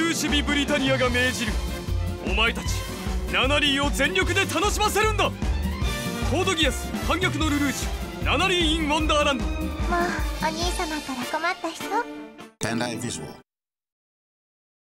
ーシビ・ブリタニアが命じる。お前たちナナリーを全力で楽しませるんだ。コードギアス反逆のルルージュ、ナナリー・イン・ワンダーランド。 もうお兄様から困った人。 Bandai Visual